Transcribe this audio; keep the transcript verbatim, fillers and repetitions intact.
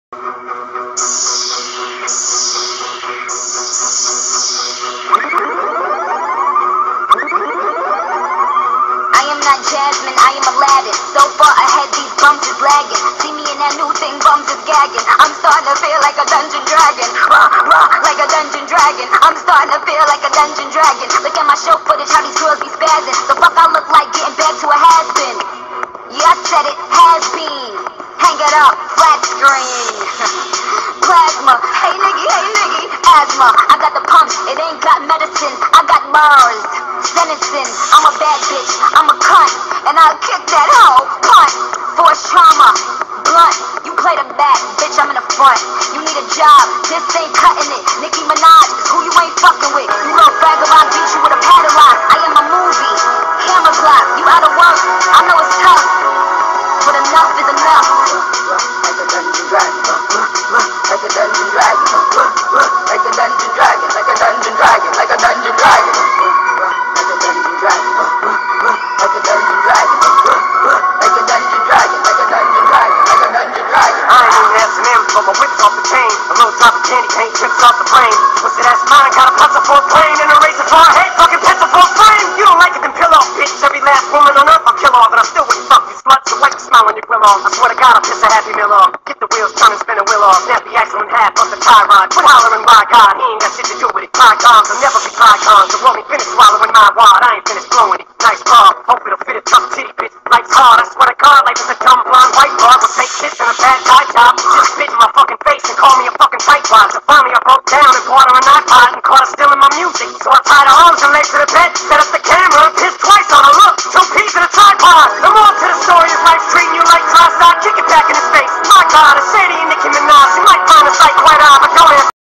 Jasmine, I am Aladdin. So far ahead, these bums is lagging. See me in that new thing, bums is gagging. I'm starting to feel like a dungeon dragon. Rah, rah, like a dungeon dragon. I'm starting to feel like a dungeon dragon. Look at my show footage, how these girls be spazzing. The fuck I look like getting back to a has-been. Yeah, I said it, has-been. Hang it up, flat screen. Plasma, hey nigga, hey nigga. Asthma, I got the pump, it ain't got medicine. I got Mars, sentencing. I'm a bad bitch, I'm a cunt, and I'll kick that hoe, punt. Force trauma, blunt, you play the back, bitch, I'm in the front. You need a job, this ain't cutting it. Nicki Minaj is who you ain't fucking with. You little faggot, I'll beat you with a padlock. I am a movie, camera block, you out of work, I know it's tough, but enough is enough. Like a dungeon dragon, like a dungeon dragon, like a dungeon dragon, like a dungeon dragon, like a dungeon dragon, like a dungeon dragon, like a dungeon dragon, like a dungeon dragon, like a dungeon dragon, like a dungeon dragon. I ain't even have some info, my whip's off the chain, a little drop of candy paint drips off the frame. Pussy that's mine, got a pencil for a plane and a razor for a head, fucking pencil for a flame. You don't like it, then pill off, bitch. Every last woman on earth I'll kill off, and I still wouldn't fuck you sluts. So wipe the smile on your grill off. I swear to God, I'll piss a happy meal off. Get the wheels turn and spin a wheel off. Snap the axle in half, bust the tie rod. Quit hollering, my God, he ain't got shit to do with it. Bygones will never be bygones. The world ain't finished swallowing my wad, I ain't finished blowing it. Nice bra, hope it'll fit a tough titty bitch. Life's hard, I swear to God, life is a dumb blonde white bar. Will take shit and a bad guy job. Just spit in my fucking face and call me a fucking tightwad. So finally I broke down and bought her an iPod and caught her stealing my music. So I tied her arms and legs to the bed, set up the camera, pissed twice on her. Look, two peas in a tripod. The more to the story is life's treating you like dry side, kick it back in his face. My God, I say to you, Nicki Minaj, you might find a sight quite odd, but don't answer.